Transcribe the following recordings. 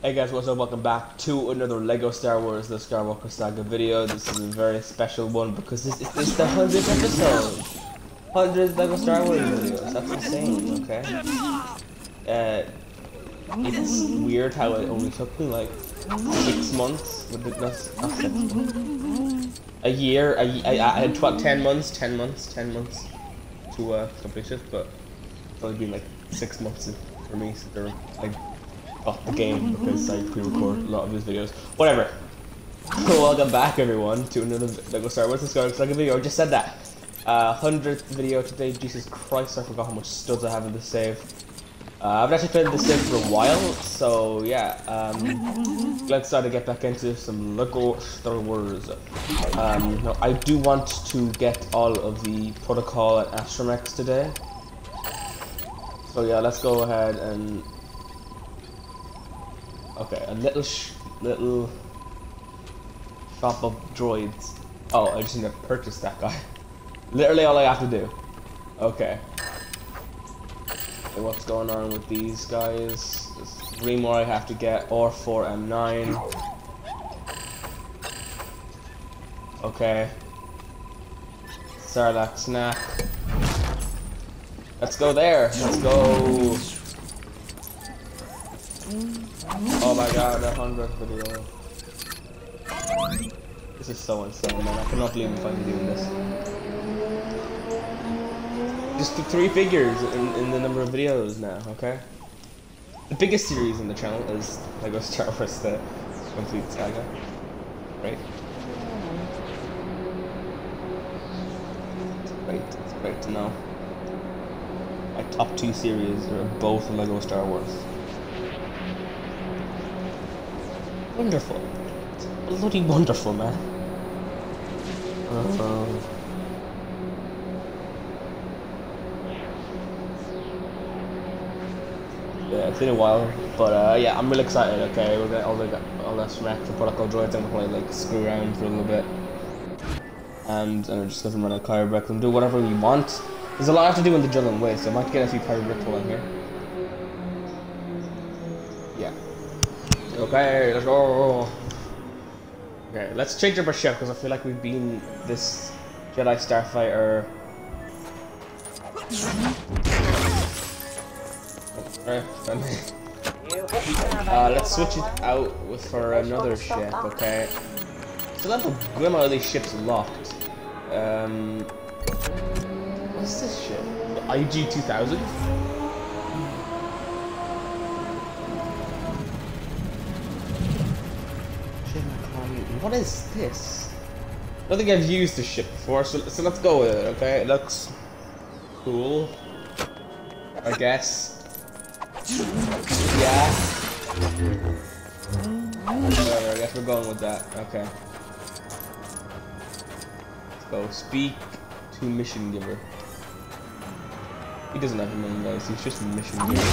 Hey guys, what's up? Welcome back to another LEGO Star Wars The Skywalker Saga video. This is a very special one because this is the 100th episode. 100 LEGO Star Wars videos. That's insane, okay? It's weird how it only took me like 6 months. Not 6 months. A year. I had 10 months to complete it, but it's only been like 6 months for me. So they're like. Got the game because I pre-record a lot of these videos. Whatever. Welcome back everyone to another LEGO Star Wars The Skywalker Saga video. I just said that. 100th video today. Jesus Christ, I forgot how much studs I have in the save. I've actually played this save for a while, so yeah. Let's start to get back into some LEGO Star Wars. Now, I do want to get all of the Protocol and Astromechs today. So yeah, let's go ahead and. Okay, a little shop of droids. Oh, I just need to purchase that guy. Literally all I have to do. Okay. So what's going on with these guys? There's 3 more I have to get, or 4 and 9. Okay. Sarlacc snack. Let's go there. Let's go. Oh my god, the 100th video. This is so insane, man. I cannot believe I'm finally doing this. Just 3 figures in the number of videos now, okay? The biggest series on the channel is LEGO Star Wars The Complete Saga. Right? It's great to know. My top 2 series are both LEGO Star Wars. Wonderful. Bloody wonderful, man. Yeah, it's been a while, but yeah, I'm really excited, okay? We're gonna all the Astromechs and Protocol droids, and we're gonna like screw around for a little bit. And we're just gonna run a Kyber and do whatever we want. There's a lot I have to do in the Jillian Way, so I might get a few Kyber pull in here. Yeah. Okay, let's go. Okay, let's change up our ship because I feel like we've been this Jedi Starfighter. Let's switch it out for another ship, okay? So that's a good amount of these ships locked. What's this ship? The IG-2000? What is this? I don't think I've used this ship before, so let's go with it, okay? It looks cool, I guess. Yeah. Whatever, I guess we're going with that. Okay. Let's go. Speak to Mission Giver. He doesn't have a name, guys. He's just a Mission Giver.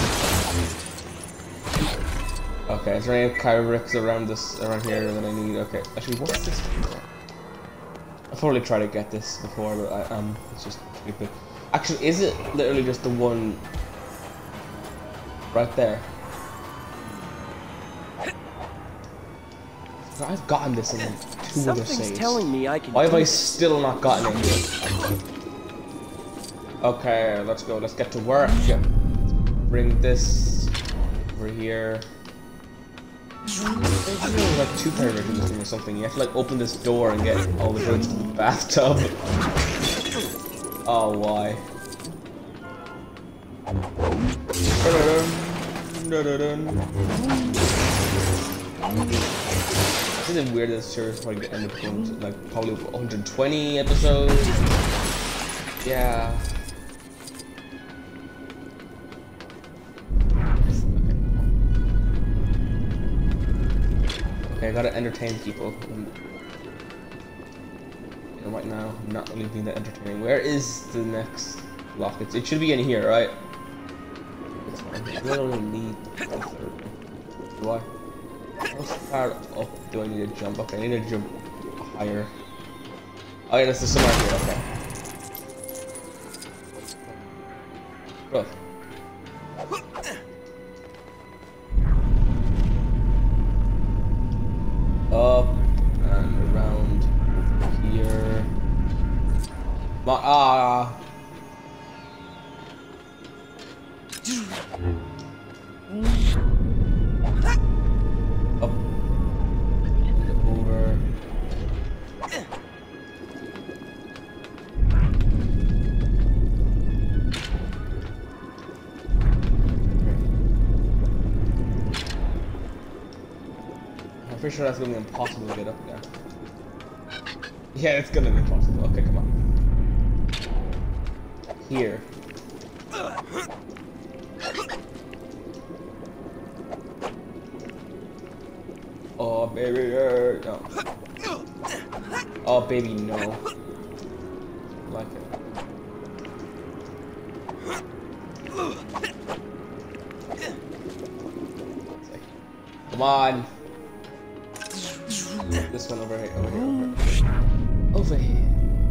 Okay, is there any Kyber around here that I need? Okay, actually, what's this? I've probably tried to get this before, but it's just stupid. Actually, is it literally just the one right there? I've gotten this in like 2 other saves. Telling me I can. Why have I still not gotten it yet? Okay, let's go. Let's get to work. Bring this over here. There's like 2 Kyber in this thing or something. You have to like open this door and get all the goods to the bathtub. Oh, why? Isn't it weird that this series probably end up going to like probably 120 episodes? Yeah. Okay, I gotta entertain people. Right now, I'm not really being that entertaining. Where is the next lock? It should be in here, right? I don't really need the third. Do I? How far up do I need to jump? Okay, I need to jump higher. Oh yeah, that's the somewhere here, okay. Bro. Ah. Up. Over. I'm pretty sure that's gonna be impossible to get up there. Yeah, it's gonna be impossible. Okay, come on. Here. Oh, baby, no. Oh, baby, no. I like it. Come on. This one over here, over here, over here. Over here.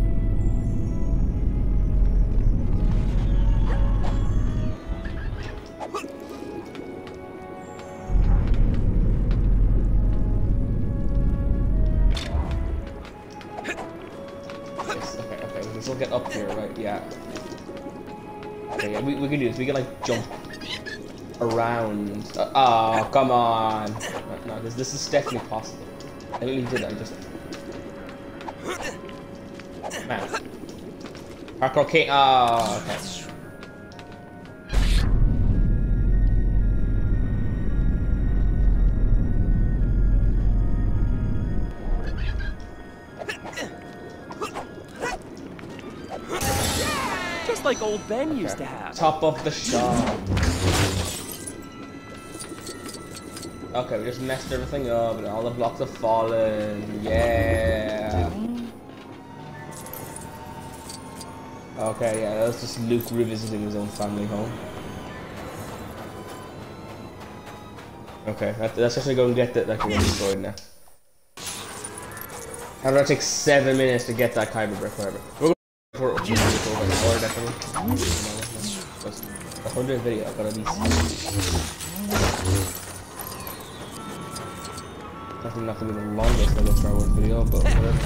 Okay, this will get up here, right? Yeah. Okay, yeah, we can do this. We can like jump around. Oh, come on. No, this is definitely possible. I really did. I just. Man. Parkour king. Oh, okay. Just like old Ben used to have. Top of the shop. Okay, we just messed everything up and all the blocks have fallen. Yeah. Okay, yeah, that's just Luke revisiting his own family home. Okay, let's actually go and get that one destroyed now. How did it take 7 minutes to get that kyber brick, whatever. We're going for over an hour, definitely. Just a 100 video, I gotta be. Definitely not gonna be the longest Lego Star Wars video, but whatever.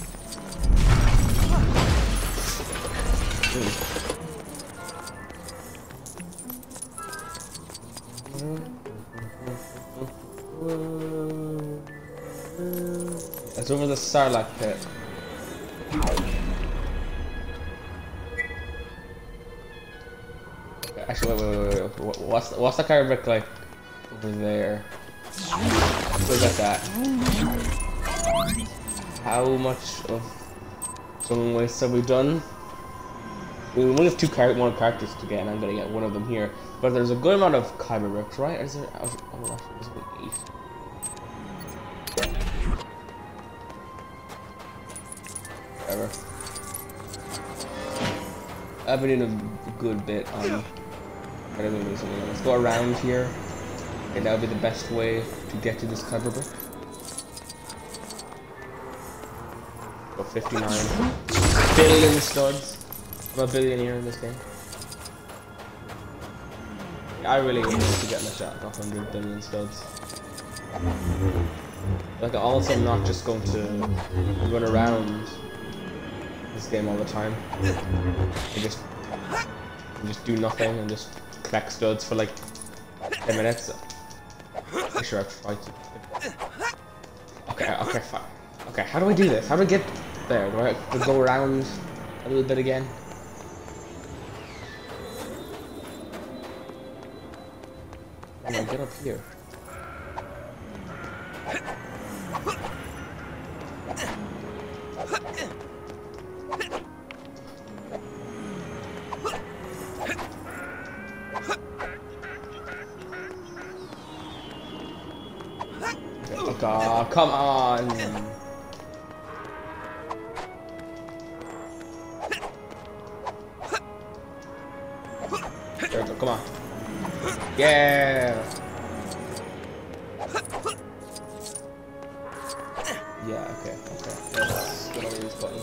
It's over the Sarlacc pit. Okay, actually, wait. What's the kyber brick like over there? Look at that. How much of some waste have we done? We only have more characters to get, and I'm gonna get one of them here. But there's a good amount of kyber bricks, right? Is there? Oh, actually, there's about 8. Whatever. I've been in a good bit on. Let's go around here. Okay, that would be the best way to get to this kyber brick. Go 59 billion studs. I'm a billionaire in this game. I really need to get my shot off 100 billion studs. Like, also I'm not just going to run around this game all the time. I just do nothing and just collect studs for like 10 minutes. I'm sure I've tried to. Okay, fine. Okay, how do I do this? How do I get there? Do I have to go around a little bit again? How do I get up here? Oh, come on! There we go, come on. Yeah! Yeah, okay. Let's get all these buttons.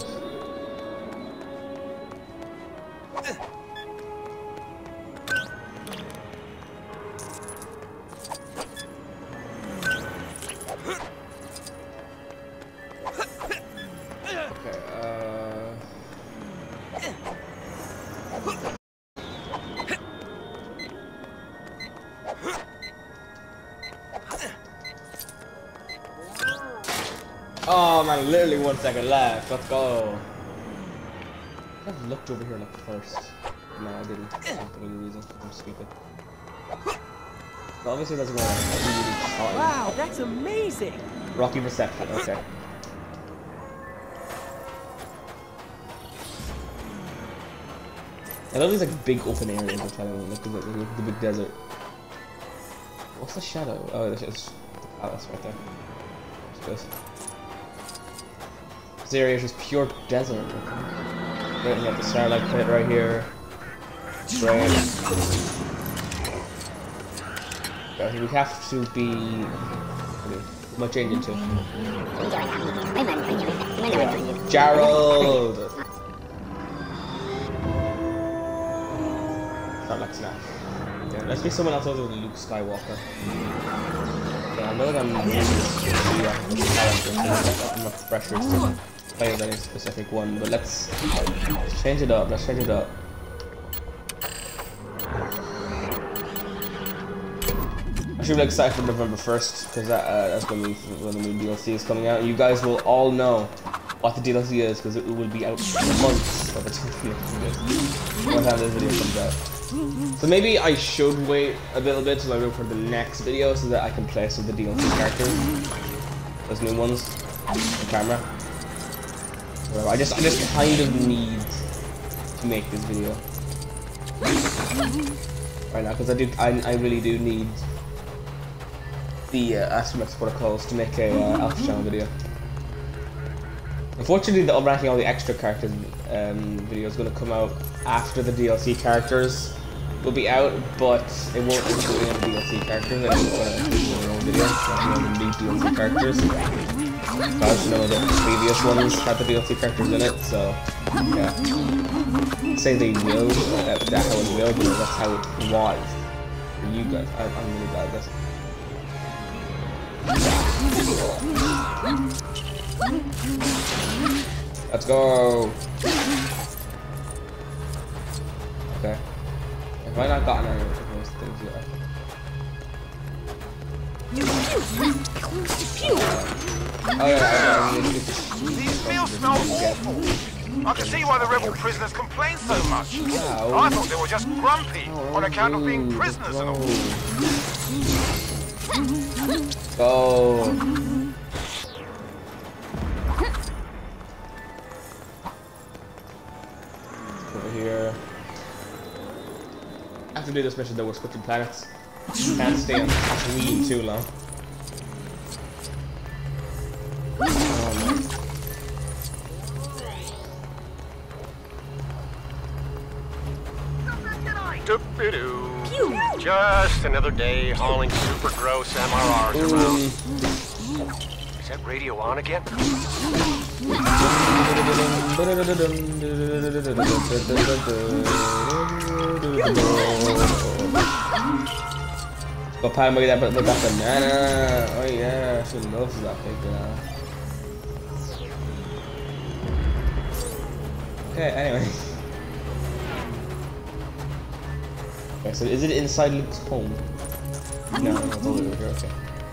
Oh man, literally 1 second left. Let's go. I've looked over here like first. No, I didn't. For any reason. I'm stupid. So obviously that's going on. Wow, that's amazing. Rocky reception, okay. I love these like big open areas of Thailand, like the big desert. What's the shadow? Oh, it's the palace right there. This area is just pure desert. Right, we got the Starlight Pit right here. Great. I think we have to be. What am I changing to? Gerald! Not like Snap. Yeah, let's be someone else other than Luke Skywalker. Yeah, I know that I'm not pressured to play with any specific one, but let's change it up. Let's change it up. I should be excited for November 1st because that's when the new DLC is coming out. You guys will all know what the DLC is because it will be out months by the time this video comes out. So maybe I should wait a little bit till I wait for the next video so that I can play some of the DLC characters, those new ones, the camera. So I just kind of need to make this video right now because I really do need the Astromech protocols to make a Alpha Channel video. Unfortunately, the unranking all the extra characters video is going to come out after the DLC characters will be out, but it won't include any of the DLC characters. I think it's going to include their own video, like the new DLC characters. Because none of the previous ones had the DLC characters in it, so yeah. Say they will, that's how it will, but that's how it was for you guys. I'm really bad at this. Let's go. Okay. Have I not gotten any of those things yet? Oh yeah, These meals smell awful. I can see why the rebel prisoners complain so much. Wow. I thought they were just grumpy on account of being prisoners and all. Go. Over here. After do this mission though, we're switching planets. Can't stay on Tatooine too long. Oh, man. Doop-de-doo. Just another day hauling super gross MRRs around. Is that radio on again? Go pie me that banana. Oh yeah, she loves that big banana. Okay, anyway. Okay, so is it inside Luke's home? No, it's all over here, okay.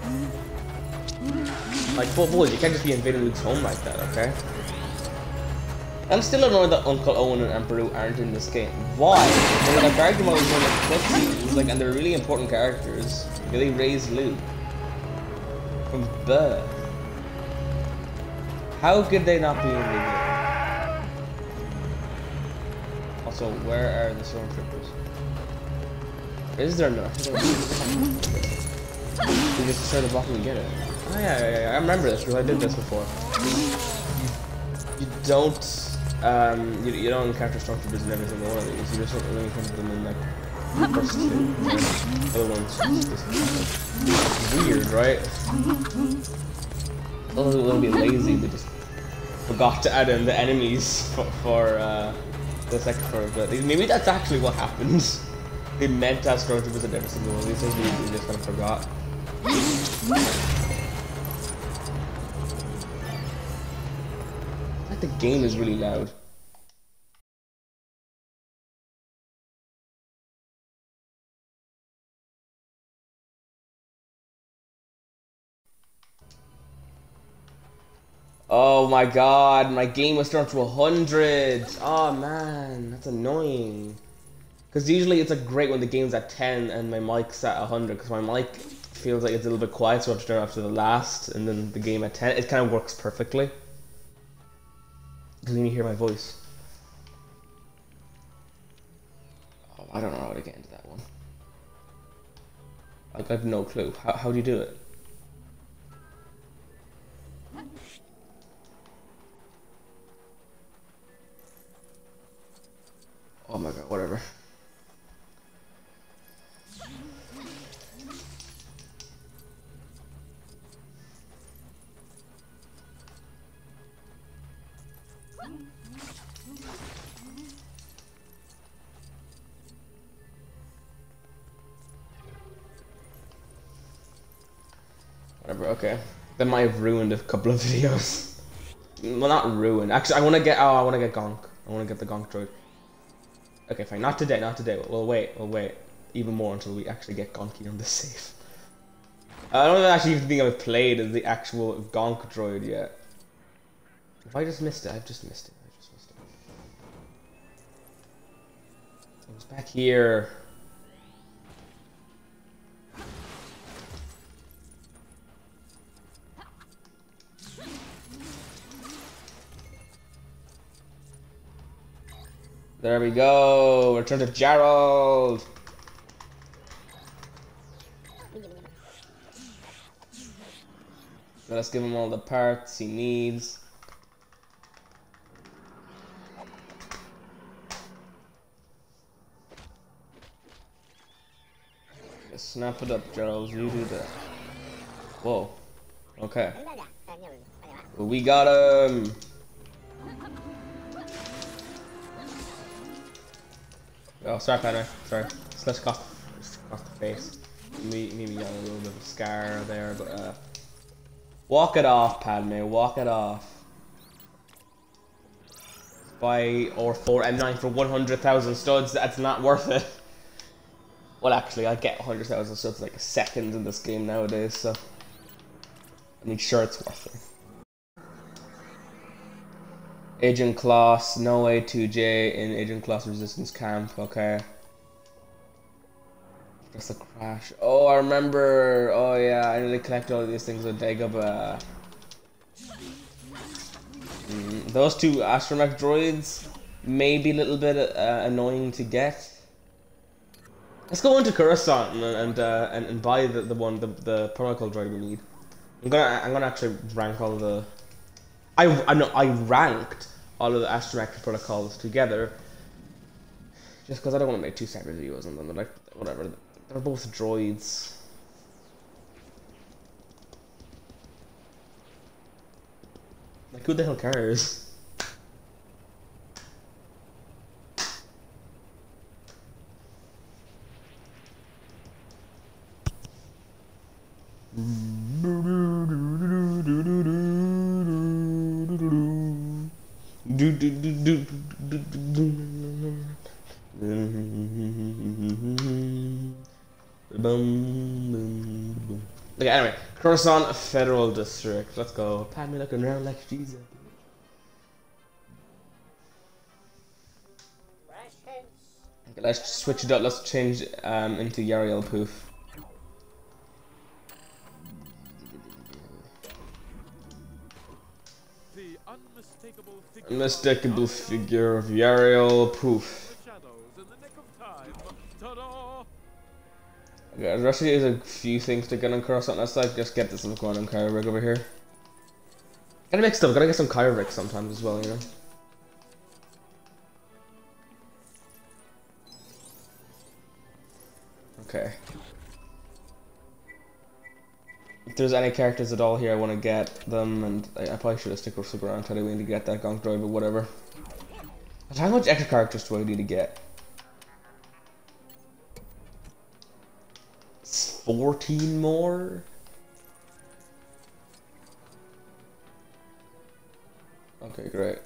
Like, boys, you can't just be invading Luke's home like that, okay? I'm still annoyed that Uncle Owen and Emperor Lou aren't in this game. Why? They're like arguing about one of cutscenes, like, and they're really important characters. They raised Luke from birth. How could they not be in the game? Also, where are the stormtroopers? Is there no? You just start the block and get it. Oh yeah, I remember this because I did this before. You don't, you don't encounter stormtroopers in every single one of these. You just don't really encounter them in like the first two. The other ones just weird, right? A little bit lazy. They just forgot to add in the enemies for the second part, but maybe that's actually what happened. They meant to have stormtroopers in every single one of these things, they just kind of forgot. Like the game is really loud. Oh my god, my game was turned to 100. Oh man, that's annoying. Because usually it's great when the game's at 10 and my mic's at 100, because my mic feels like it's a little bit quiet, so I have to turn it off to the last, and then the game at 10, it kind of works perfectly. Because then you hear my voice. Oh, I don't know how to get into that one. I have no clue. How do you do it? Oh my god, whatever. Whatever, okay. That might have ruined a couple of videos. Well, not ruined. Actually, I want to get Gonk. I want to get the Gonk droid. Okay, fine. Not today, not today. We'll wait even more until we actually get Gonky on the safe. I don't actually think I've played the actual Gonk droid yet. If I just missed it, I've just missed it. It was back here. There we go. Return to Gerald. Let's give him all the parts he needs. Just snap it up, Gerald. You do that. Whoa. Okay. We got him. Oh, sorry, Padme. Sorry. Slash across the face. Maybe got a little bit of a scar there, but walk it off, Padme. Walk it off. Buy or 4 M9 for 100,000 studs. That's not worth it. Well, actually, I get 100,000 studs like a second in this game nowadays, so I mean, sure, it's worth it. Agent Kloss, no A2J in Agent Kloss Resistance Camp, okay. Just a crash. Oh, I remember. Oh, yeah, I need to collect all of these things with Dagobah. Those two astromech droids may be a little bit annoying to get. Let's go into Coruscant and buy the protocol droid we need. I'm gonna actually rank all the. I ranked all of the astromech protocols together, just because I don't want to make 2 separate videos on them. They're like, whatever. They're both droids. Like, who the hell cares? Okay, anyway, Coruscant Federal District. Let's go. Padme looking around like Jesus. Okay, let's switch it up. Let's change into Yarael Poof. Unmistakable figure of Yarael Poof. Okay, there actually is a few things to get on Coruscant. Let's like just get this one on Kylo Rig over here. Gotta make stuff. Gotta get some Kylo Rig sometimes as well, you know. Okay. If there's any characters at all here, I want to get them, and I probably should have stick around Tatooine to get that Gonk droid, but whatever. How much extra characters do I need to get? 14 more? Okay, great.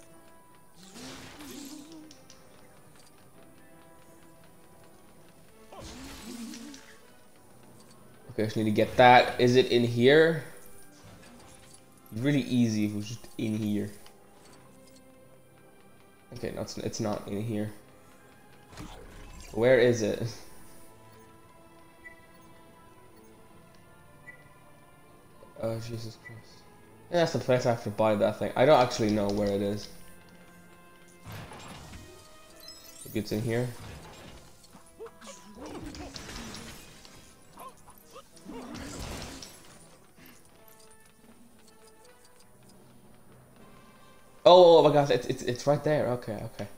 Okay, I just need to get that. Is it in here? Really easy if it was just in here. Okay, no, it's not in here. Where is it? Oh, Jesus Christ. Yeah, that's the place I have to buy that thing. I don't actually know where it is. Maybe it's in here. Oh my gosh, it's right there. Okay, okay.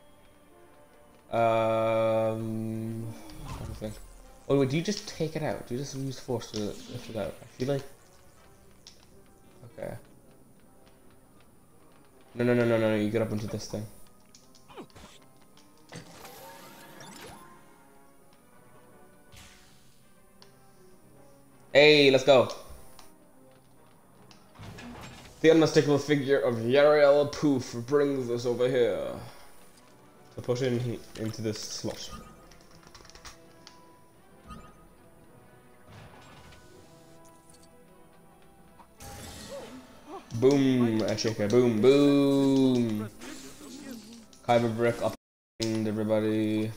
I don't think. Oh wait, do you just take it out? Do you just use force to lift it out? I feel like. Okay. No, you get up into this thing. Hey, let's go. The unmistakable figure of Yariel Poof brings us over here. To push into this slot. Boom, Ashika, boom, boom. Kyber brick up and everybody.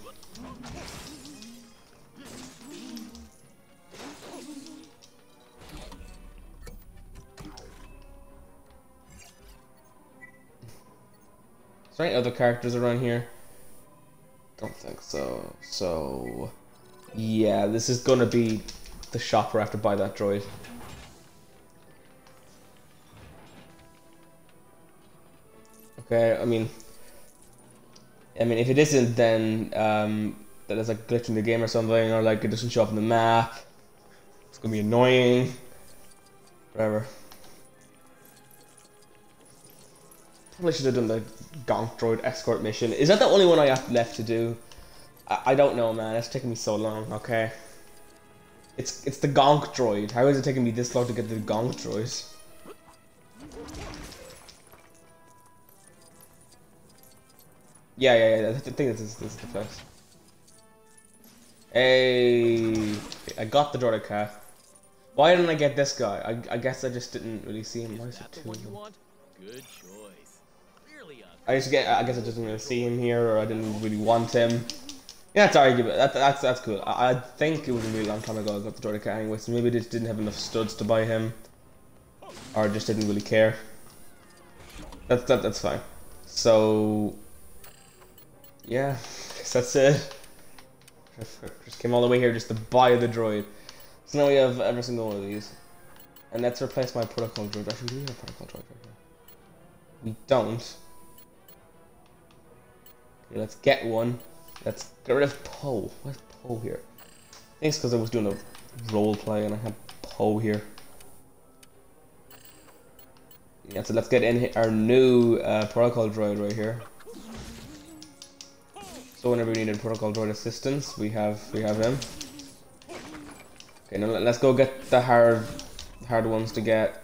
Is there any other characters around here? Don't think so. So, yeah, this is gonna be the shop where I have to buy that droid. Okay, I mean, if it isn't, then that there's like a glitch in the game or something, or like it doesn't show up on the map. It's gonna be annoying. Whatever. Probably should have done the Gonk Droid escort mission. Is that the only one I have left to do? I don't know, man. It's taking me so long. Okay. It's the Gonk Droid. How is it taking me this long to get the Gonk Droid? Yeah. I think this is the place. Hey, I got the Droid cat. Why didn't I get this guy? I guess I just didn't really see him. Why is it two of them? Good choice. Clearly I guess I just didn't really see him here, or I didn't really want him. Yeah, that's arguable. That's cool. I think it was a really long time ago I got the Droid cat anyway, so maybe they just didn't have enough studs to buy him, or just didn't really care. That's fine. So. Yeah, guess that's it. Just came all the way here just to buy the droid. So now we have every single one of these. And let's replace my protocol droid. Actually, we do have a protocol droid right here. We don't. Okay, let's get one. Let's get rid of Poe. Where's Poe here? I think it's because I was doing a role play and I had Poe here. Yeah, so let's get in our new protocol droid right here. So whenever we need a protocol droid assistance, we have him. Okay, now let's go get the hard ones to get.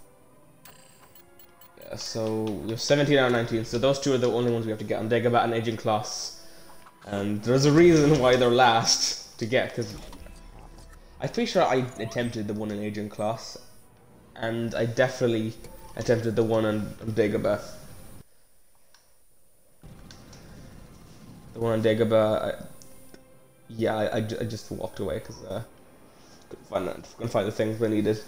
Yeah, so we have 17 out of 19. So those two are the only ones we have to get on Dagobah and Agent Kloss. And there's a reason why they're last to get, because I'm pretty sure I attempted the one in Agent Kloss, and I definitely attempted the one on Dagobah. The one on Dagobah, yeah, I just walked away because couldn't find the things I needed.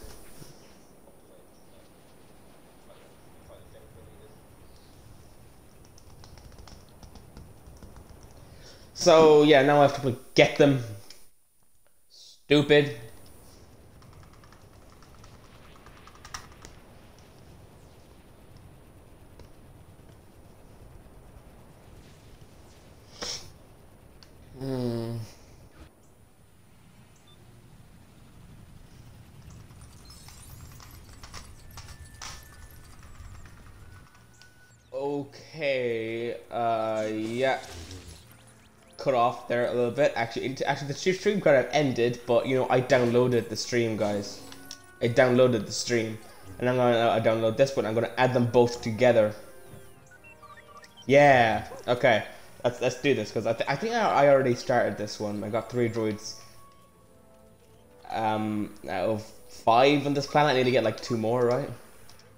So yeah, now I have to get them. Stupid. Okay, yeah. Cut off there a little bit. Actually, the stream could have ended, but you know, I downloaded the stream, guys. I downloaded the stream, and I'm gonna download this one. I'm gonna add them both together. Yeah. Okay. Let's do this because I think I already started this one. I got 3 droids. Out of 5 on this planet, I need to get like 2 more, right?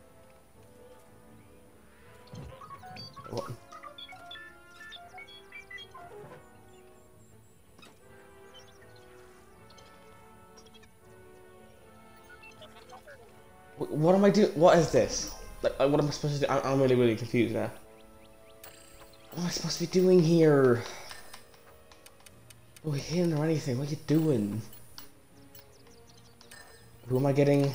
What am I doing? What is this? Like, what am I supposed to do? I'm really, really confused now. What am I supposed to be doing here? No hint or anything. What are you doing? Who am I getting?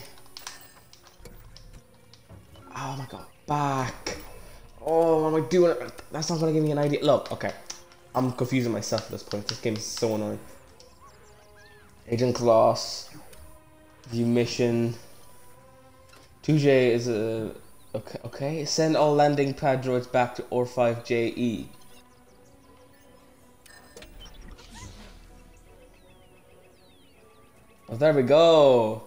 Oh my god, back. Oh, what am I doing? That's not gonna give me an idea. Look, okay. I'm confusing myself at this point. This game is so annoying. Agent Class. View mission. 2J is a... Okay. Send all landing pad droids back to OR5JE. Oh, there we go.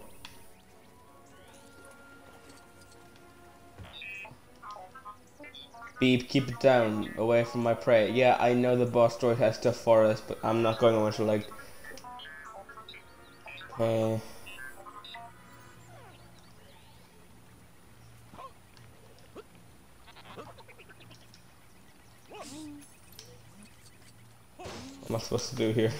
Beep, keep it down, away from my prey. Yeah, I know the boss droid has stuff for us, but I'm not going over to like... I What am I supposed to do here?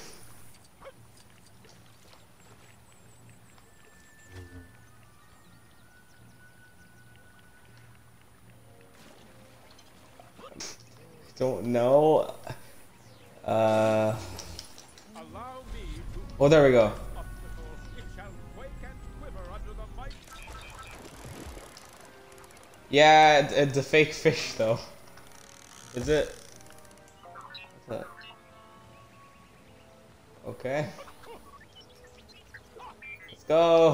Don't know. Oh, there we go. Yeah, it's a fake fish though. Is it? What's that? Okay. Let's go.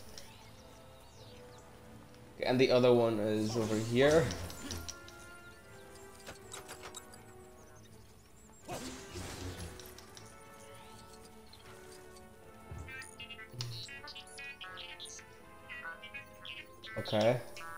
And the other one is over here. Okay.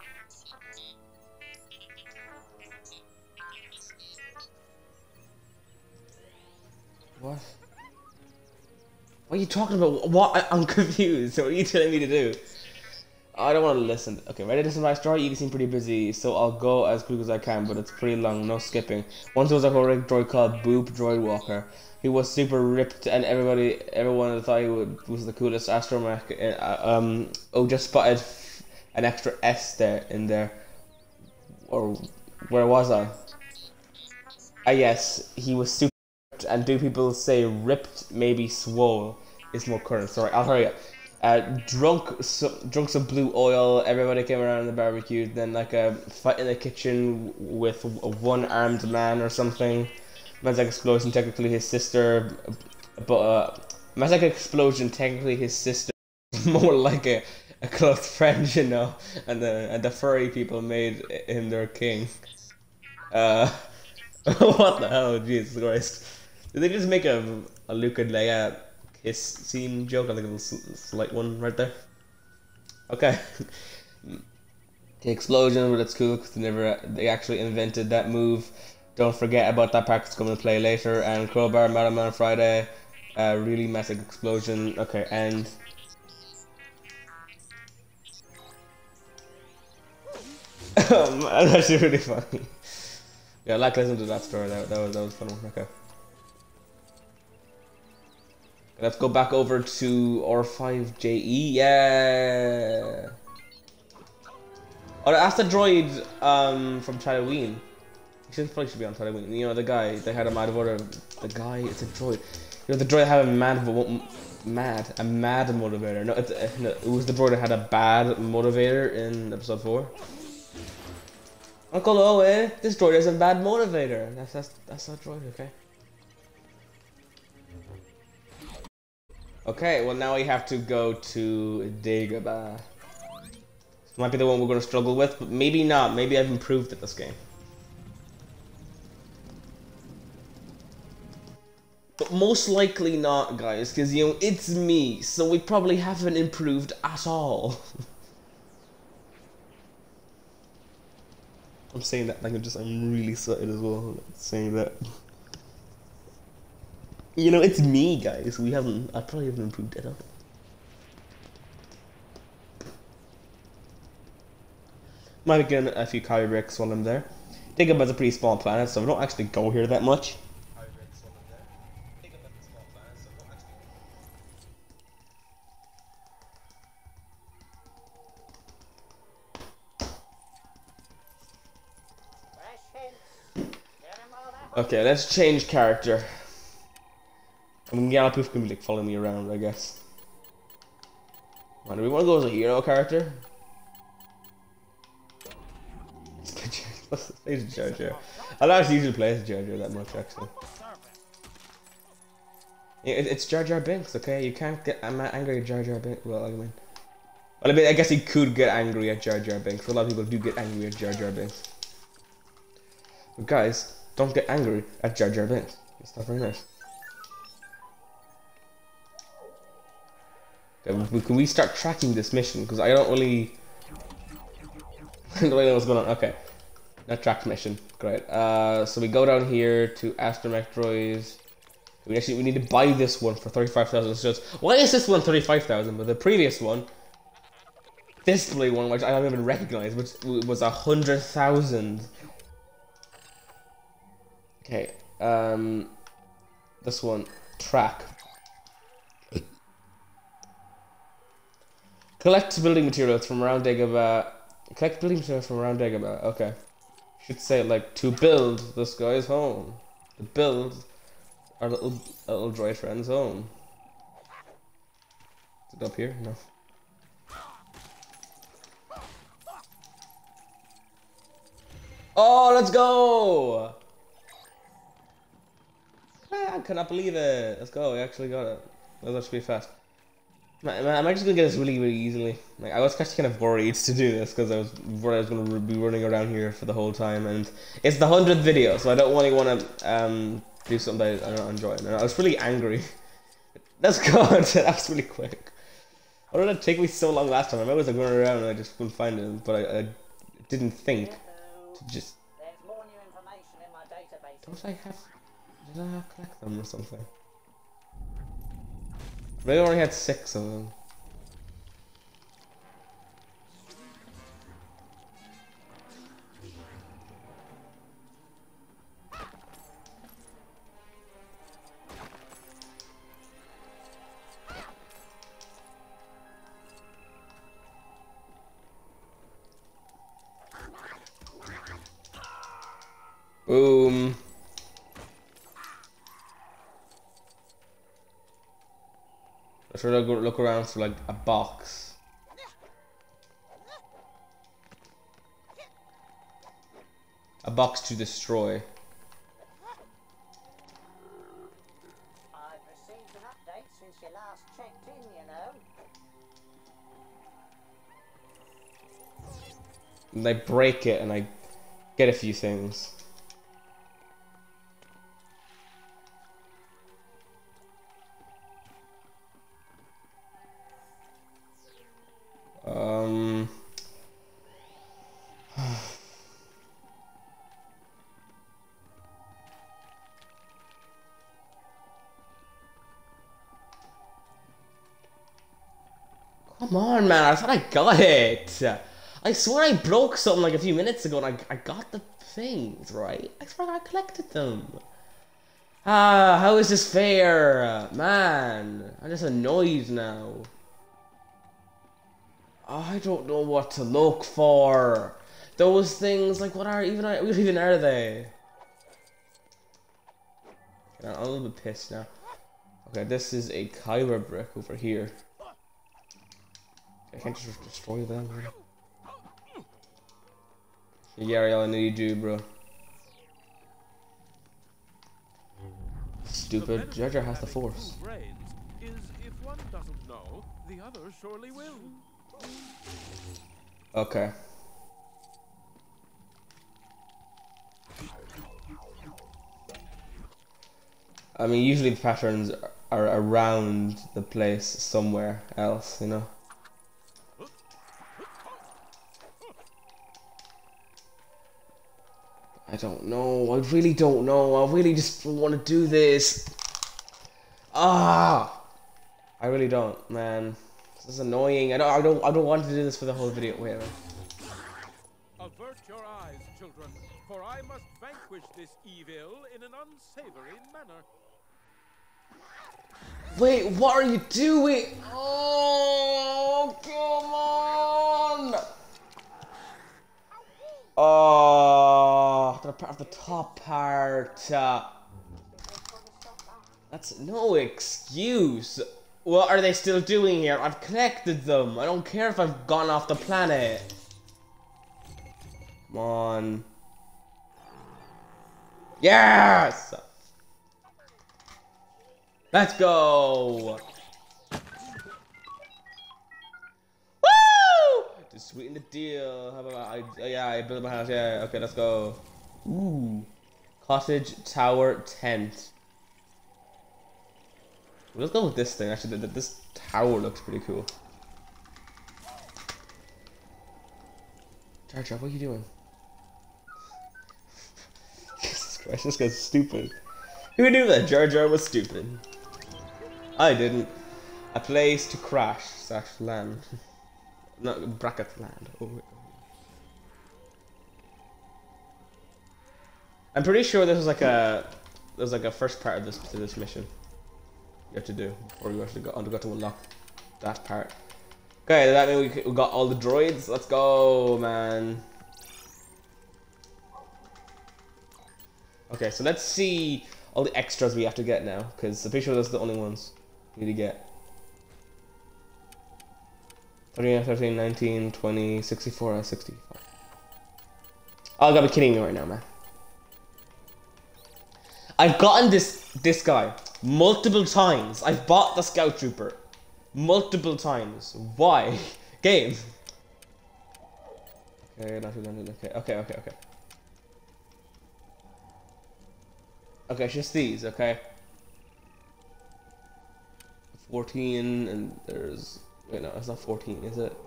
What? What are you talking about? What? I'm confused. What are you telling me to do? I don't want to listen. Okay, ready to my story? You seem pretty busy, so I'll go as quick as I can, but it's pretty long, no skipping. Once there was a horrific droid called Boop Droid Walker. He was super ripped, and everyone thought he was the coolest astromech. Oh, just spotted an extra S in there. Or where was I? Ah, yes, he was super ripped, and do people say ripped, maybe swole is more current. Sorry, I'll hurry up. Drunk some blue oil. Everybody came around the barbecue. Then like a fight in the kitchen with a one-armed man or something. Man's like explosion. Technically his sister, but man's like explosion. Technically his sister. More like a close friend, you know. And the furry people made him their king. What the hell? Jesus Christ! Did they just make a Luke and Leia kiss scene joke? I think a little slight one right there. Okay. The explosion, but it's cool because they actually invented that move. Don't forget about that part that's coming to play later. And Crowbar, Madam Man Friday, really massive explosion. Okay, and that's actually really funny. Yeah, I like listening to that story. That was fun one. Okay. Let's go back over to OR5JE. Yeah. Oh, that's the droid from Tatooine. He probably should be on Tatooine. You know, the guy they had a mad motor. The guy, it's a droid. You know, the droid had a mad motivator. No, it was the droid that had a bad motivator in episode 4. Uncle Owen, this droid has a bad motivator. That's not droid, okay? Okay, well now we have to go to Dagobah. This might be the one we're going to struggle with, but maybe not. Maybe I've improved at this game. But most likely not, guys, because, you know, it's me, so we probably haven't improved at all. I'm saying that like I'm really excited as well, saying that. You know, it's me, guys. I probably haven't improved at all. Might be getting a few calorie breaks while I'm there. Dagobah's a pretty small planet, so I don't actually go here that much. Okay, let's change character. I mean, Galapoof can be like following me around, I guess. Do we want to go as a hero character? Let's play as Jar Jar. I don't actually usually play as Jar Jar that much, actually. Yeah, it's Jar Jar Binks, okay? You can't get angry at Jar Jar Binks. Well, I mean, I guess you could get angry at Jar Jar Binks. A lot of people do get angry at Jar Jar Binks. But guys, don't get angry at Jar Jar Binks. It's not very nice. Okay, can we start tracking this mission? Because I don't really... I don't really know what's going on. Okay. Not tracked mission. Great. So we go down here to Astromech Droids. We need to buy this one for 35,000. So why is this one 35,000? But the previous one, this blue one, which I don't even recognize, which was 100,000. Okay. This one, track. Collect building materials from around Dagobah. Collect building materials from around Dagobah. Okay. Should say like to build this guy's home. To build our little droid friend's home. Is it up here? No. Oh, let's go! I cannot believe it. Let's go. We actually got it. That was actually fast. Man, I'm actually gonna get this really, really easily. Like, I was actually kind of worried to do this because I was worried I was gonna be running around here for the whole time, and it's the 100th video, so I don't really want to do something that I don't enjoy. And I was really angry. That's good. That was really quick. Why did it take me so long last time? I was like going around and I just couldn't find it, but I didn't think to just. There's more new information in my database. Don't I have? Did I collect them or something? Maybe I only had 6 of them. Boom. I should look around for like a box. A box to destroy. I've received an update since you last checked in, you know. And I break it and I get a few things. Come on, man, I thought I got it. I swear I broke something like a few minutes ago and I got the things, right? I swear I collected them. Ah, how is this fair? Man, I'm just annoyed now. I don't know what to look for. Those things, like, what even are they? I'm a little bit pissed now. Okay, this is a Kyber brick over here. I can't just destroy them. Yeah, Ariel, I know you do, bro. Stupid. Jar Jar has the Force. Is if one doesn't know, the other surely will. Okay. I mean, usually the patterns are around the place somewhere else, you know? I don't know. I really don't know. I really just want to do this. Ah! I really don't, man. This is annoying. I don't want to do this for the whole video. Wait a minute. Avert your eyes, children, for I must vanquish this evil in an unsavory manner. Wait, what are you doing? Oh, come on! Oh, I'm gonna part of the top part. That's no excuse. What are they still doing here? I've connected them. I don't care if I've gone off the planet. Come on. Yes! Let's go! Woo! To sweeten the deal. How about I built my house. Yeah, okay, let's go. Ooh. Cottage, tower, tent. Let's go with this thing. Actually, this tower looks pretty cool. Jar Jar, what are you doing? Jesus Christ, this guy's stupid. Who knew that Jar Jar was stupid? I didn't. A place to crash / land. No, bracket land. Oh, wait. I'm pretty sure this was like a first part of this mission you have to do before you actually got to unlock that part. Okay, that means we got all the droids. Let's go, man. Okay, so let's see all the extras we have to get now, because I'm pretty sure those are the only ones we need to get. 13, 13, 19, 20, 64, 65. Oh, you gotta be kidding me right now, man. I've gotten this guy multiple times. I've bought the Scout Trooper multiple times. Why? Game. Okay, not okay. Okay, it's just these, okay? 14 and there's... Wait, no, it's not 14, is it?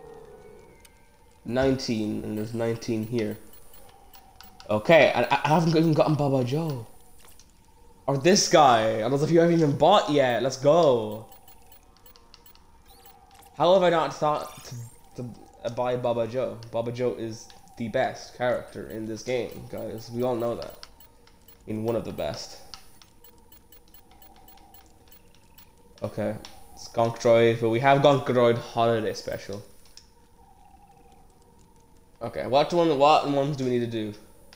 19 and there's 19 here. Okay, and I haven't even gotten Baba Joe. Or this guy. I don't know if you haven't even bought yet. Let's go. How have I not thought to buy Baba Joe? Baba Joe is the best character in this game, guys. We all know that. In one of the best. Okay. It's Gonk Droid, but we have Gonk Droid Holiday Special. Okay, what ones do we need to do?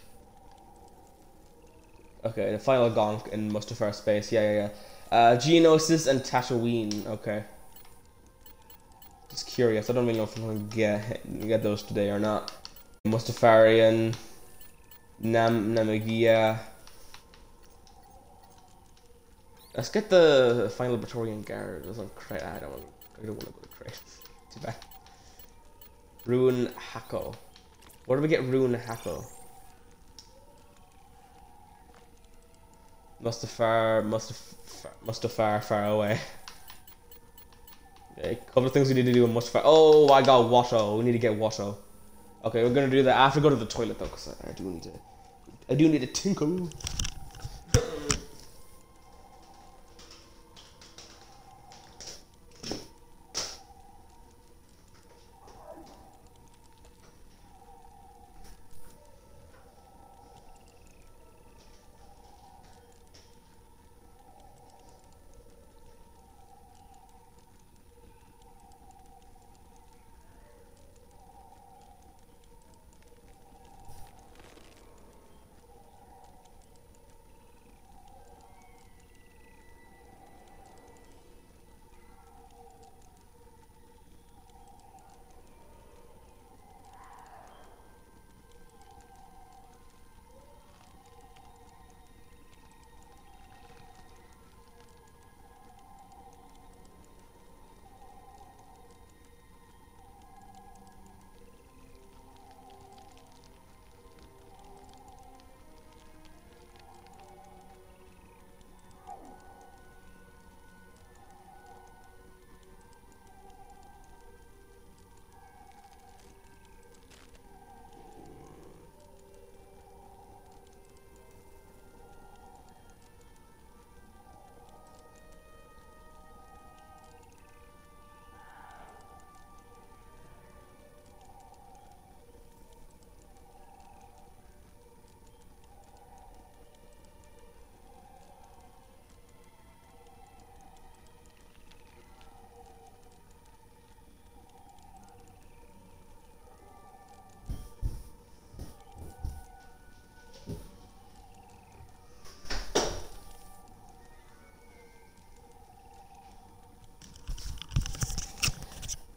Okay, the final Gonk in Mustafar space. Yeah. Geonosis and Tatooine. Okay. Just curious. I don't really know if I'm gonna get those today or not. Mustafarian, Namagia. Let's get the final Praetorian Guard. There's no crate. I don't want to go to crate. Too bad. Ruin Hako. Where do we get Ruin Hako? Mustafar, far away. Okay, a couple of things we need to do in Mustafar. Oh, I got Watto. We need to get Watto. Okay, we're gonna do that. I have to go to the toilet though, because I do need to tinkle.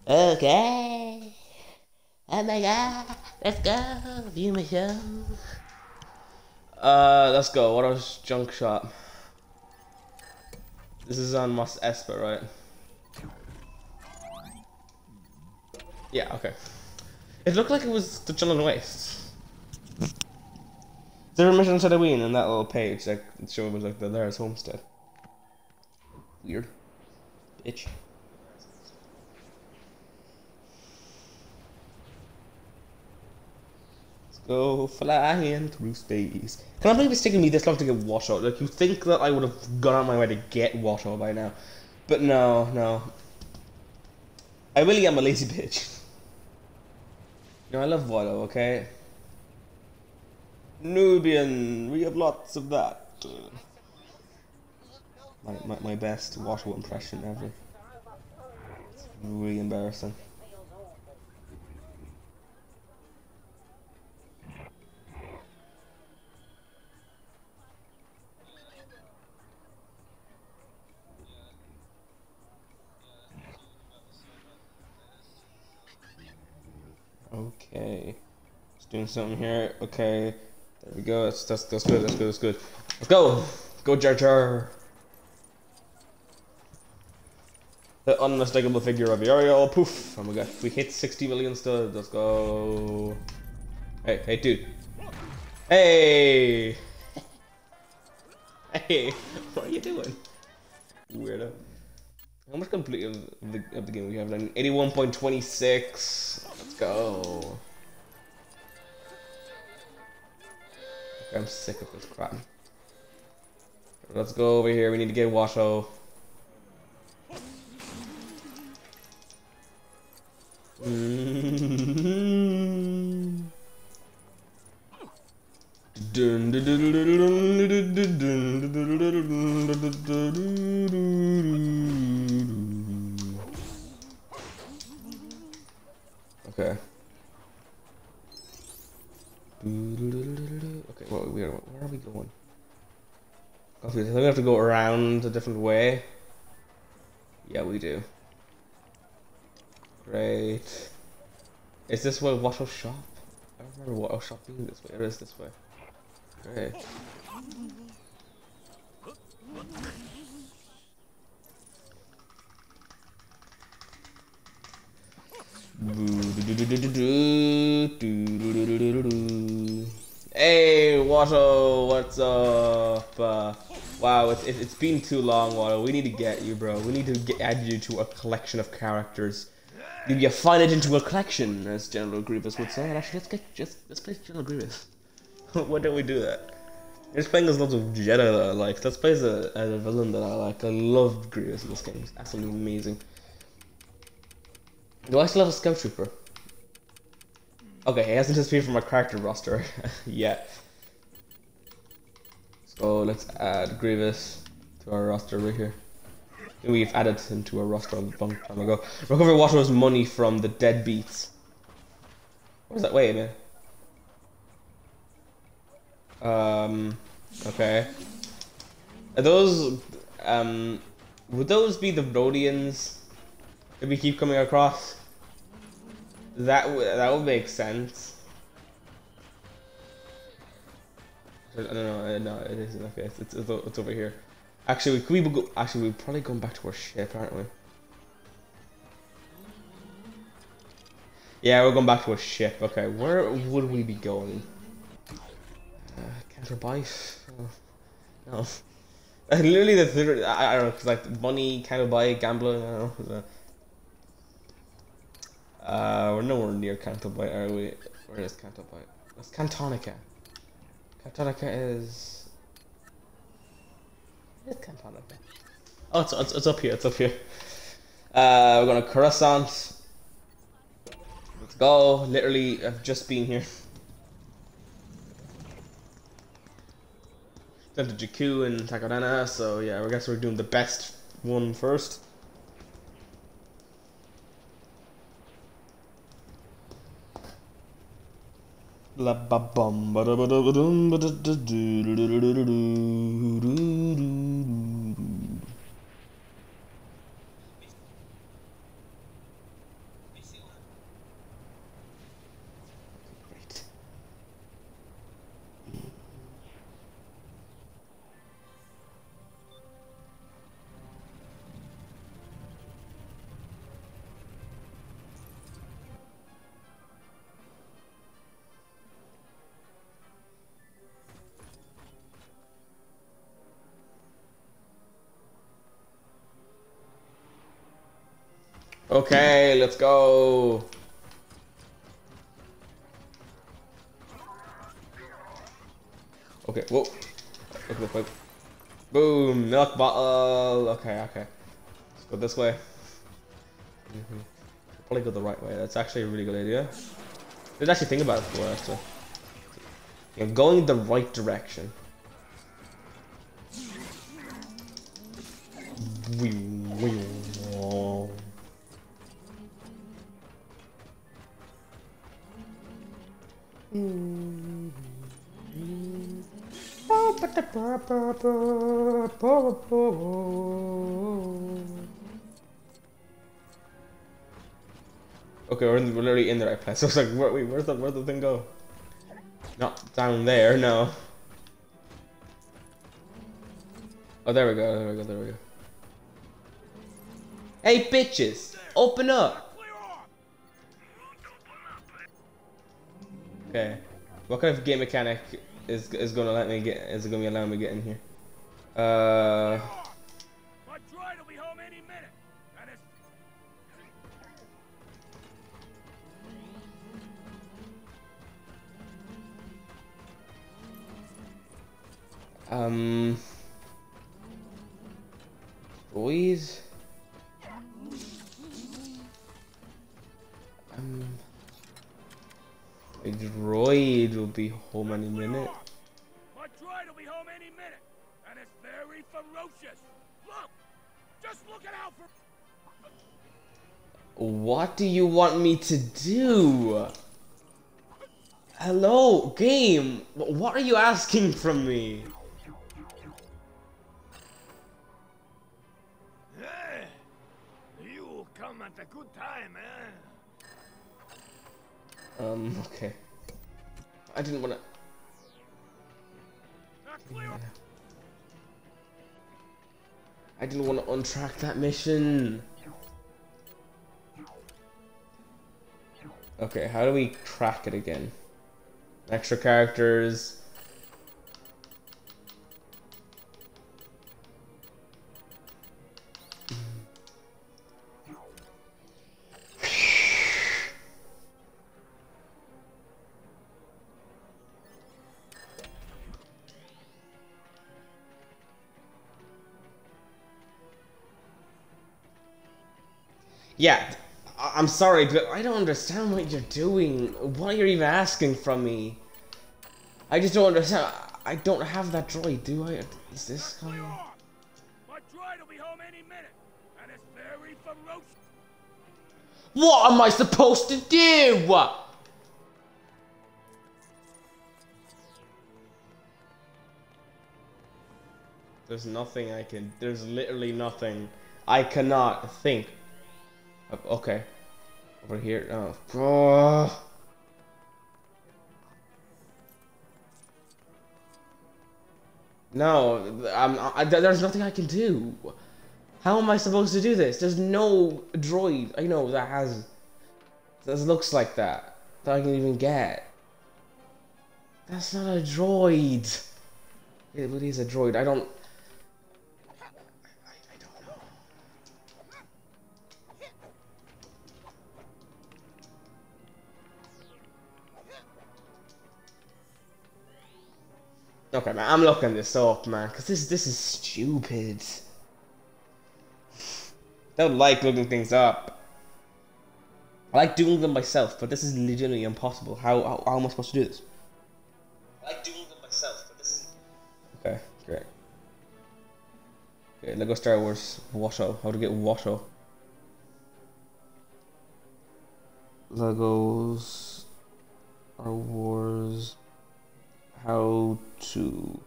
Okay. Oh my god. Let's go. View my show. Let's go. What else? Junk shop. This is on Mos Espa, right? Yeah, okay. It looked like it was the Children Waste. There were missions to the Ween in that little page that showed was like the Laird's homestead. Weird. Bitch. Let's go flying through space. Can I believe it's taking me this long to get Watto? Like, you think that I would have gone out my way to get Watto by now. But no, no. I really am a lazy bitch. You know, I love Watto, okay? Nubian, we have lots of that. My best Watto impression ever. It's really embarrassing. Okay, just doing something here. Okay, there we go. That's good. That's good. That's good. Let's go. Go Jar Jar. The unmistakable figure of Ariel. Poof. Oh my god. We hit 60 million studs. Let's go. Hey, hey, dude. Hey. Hey. What are you doing? Weirdo. How much complete of the game we have then? 81.26. Let's go. Okay, I'm sick of this crap. Let's go over here. We need to get Watto. Okay. Okay, where are we going? Okay, so we have to go around a different way. Yeah, we do. Great. Is this where Watto shop? I don't remember Watto shop being this way. It is this way. Great. Hey Watto, what's up? Wow, it's been too long, Watto. We need to get you, bro. We need to add you to a collection of characters. You find it into a collection, as General Grievous would say. And actually, let's play General Grievous. Why don't we do that? You're just playing as lots of Jedi that I like. Let's play as a villain that I like. I love Grievous in this game. It's absolutely amazing. Do I still have a Scout Trooper? Okay, he hasn't disappeared from my character roster yet. So let's add Grievous to our roster right here. We've added him to our roster a long time ago. Recover Watto's money from the deadbeats. What is that? Wait a minute. Okay. Are those, would those be the Rhodians that we keep coming across? That would make sense. I don't know. No, it isn't. Okay, it's over here. Actually, we're probably going back to our ship, aren't we? Yeah, we're going back to our ship. Okay, where would we be going? Counterbite? Oh, no. Literally the third. I don't know, cause like money, counterbite, gambling. I don't know. We're nowhere near Cantabite, are we? Where is Cantabite? That's Cantonica. Cantonica is... Where's Cantonica? Oh, it's up here, it's up here. We're going to Coruscant. Let's go. Literally, I've just been here. Then to Jakku and Takodana, so yeah, I guess we're doing the best one first. La ba bum ba da ba da ba dum ba da da do do do do do do do. Okay, let's go. Okay, whoa. Look at the boom, milk bottle. Okay, okay. Let's go this way. Probably go the right way. That's actually a really good idea. Didn't actually think about it before, actually. You're going the right direction. Okay, we're literally in the right place. I was like, wait, where'd the thing go? Not down there, no. Oh, there we go, there we go, there we go. Hey, bitches! Open up! Okay. What kind of game mechanic is gonna let me get, is it gonna be allowing me to get in here? My droid will be home any minute. And it's... Boys? A droid will be home any minute. My droid will be home any minute. And it's very ferocious. Look! Just looking out for... What do you want me to do? Hello, game. What are you asking from me? Hey, you come at a good time, eh? Okay. I didn't wanna... I didn't want to untrack that mission. Okay, how do we crack it again? Extra characters. Yeah, I'm sorry, but I don't understand what you're doing. What you're even asking from me. I just don't understand. I don't have that droid, do I? Is this guy? My droid will be home any minute, and it's very ferocious. What am I supposed to do? There's nothing I can. There's literally nothing. I cannot think. Okay. Over here. Oh. No, there's nothing I can do. How am I supposed to do this? There's no droid I know that looks like that I can even get. That's not a droid. It is a droid. I don't know. Okay, man, I'm looking this up, man, because this is stupid. I don't like looking things up. I like doing them myself, but this is legitimately impossible. How am I supposed to do this? I like doing them myself, but this is... Okay, great. Okay, Lego Star Wars Watto. How to get Watto. Legos Star Wars... How to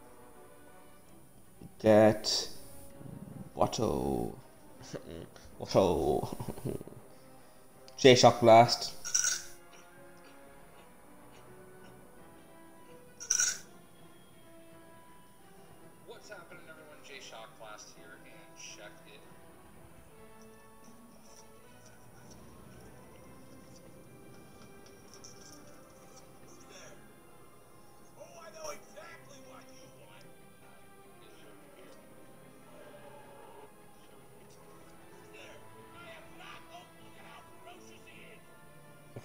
get Watto. Watto. J-Shock Blast. What's happening, everyone? J-Shock Blast here, and check it.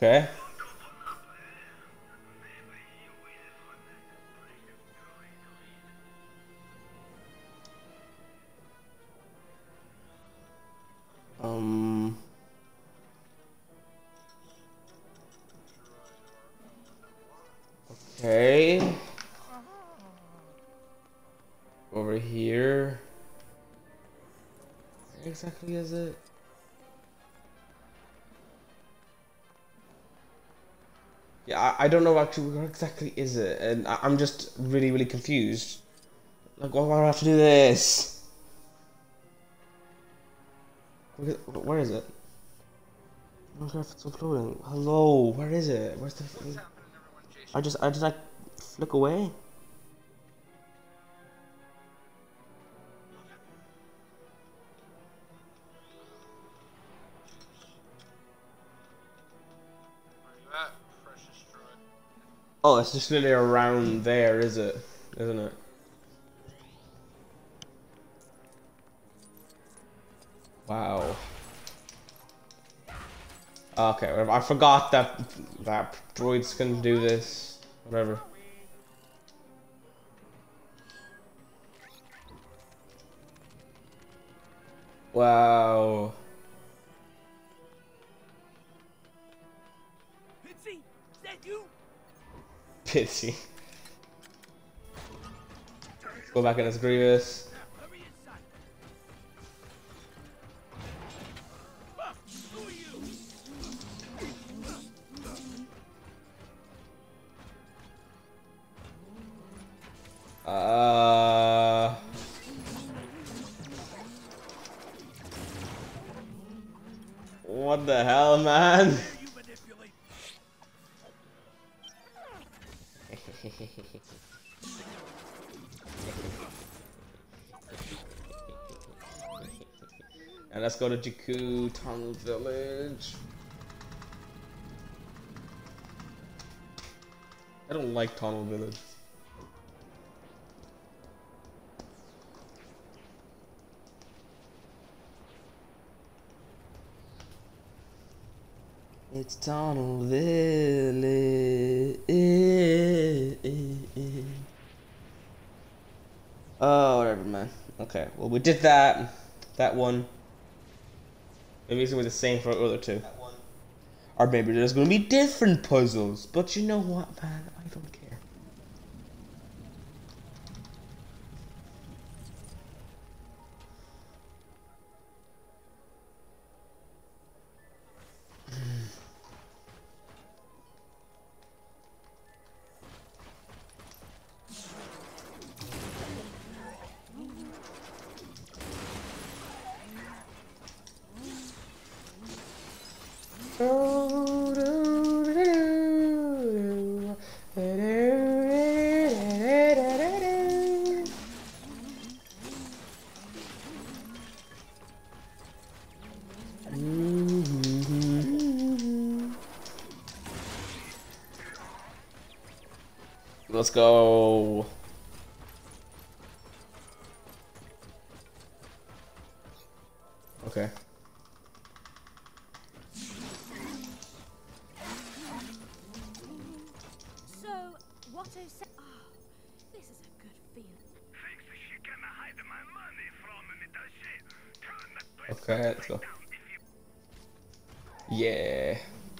Okay. Okay. Over here. Where exactly is it? Yeah, I don't know actually where exactly is it, and I'm just really, really confused. Like, why do I have to do this? Where is it? I don't care if it's uploading. Hello, where is it? Where's the? I just like flick away. Oh, it's just literally around there, is it? Isn't it? Wow. Okay, whatever. I forgot that droids can do this. Whatever. Wow. Pitsy, is that you? Pitsy. Let's go back in as Grievous. Hurry inside. Who are you? What the hell, man? You manipulate. And let's go to Jakku Tunnel Village. I don't like Tunnel Village. It's Tunnel Village. Oh, whatever, man. Okay, well, we did that. That one. Maybe it's going to be the same for the other two. Or maybe there's going to be different puzzles. But you know what, man? I don't care. Let's go. Okay. So, Watto said, oh, this is a good feeling. Okay, let's go. Yeah.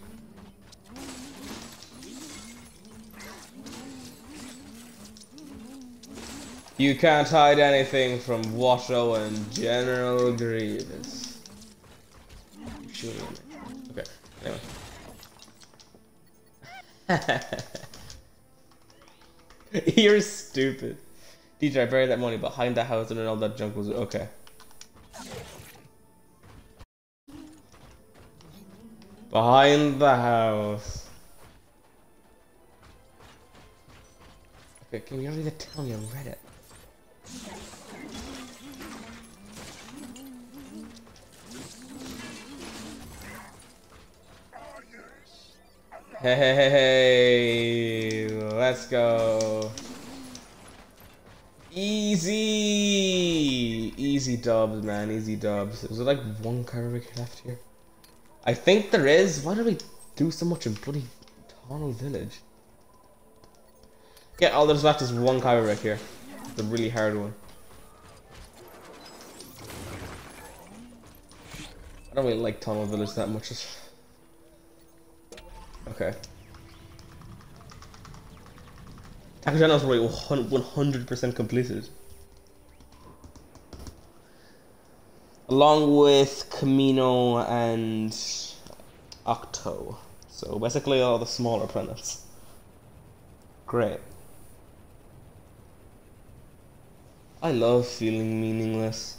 You can't hide anything from Watto and General Grievous. Okay, anyway. You're stupid. DJ, I buried that money behind the house and then all that junk was okay. Behind the house. Okay, can you already tell me I read it? Hey, let's go. Easy dubs, man, easy dubs. Is there like one Kyrick left here? I think there is. Why did we do so much in bloody Tunnel Village. Yeah, all there's left is one Kyber here. The really hard one. I don't really like Tunnel Village that much. Okay. Takajano's already 100% completed. Along with Camino and Octo. So basically all the smaller planets. Great. I love feeling meaningless.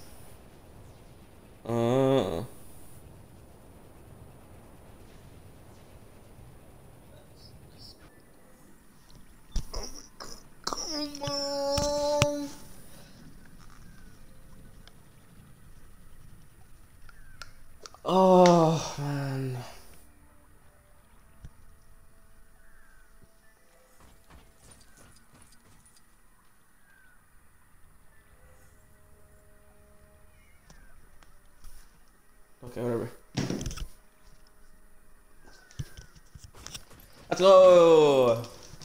Come on. Oh man. Okay, whatever. Let's go.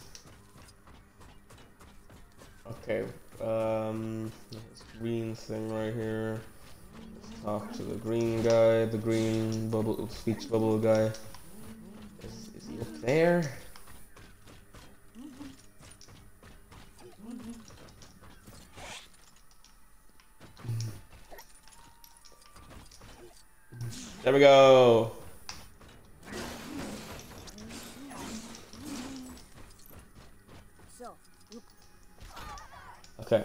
Okay, this green thing right here. Let's talk to the green guy, the green bubble, speech bubble guy. Is he up there? There we go. Okay.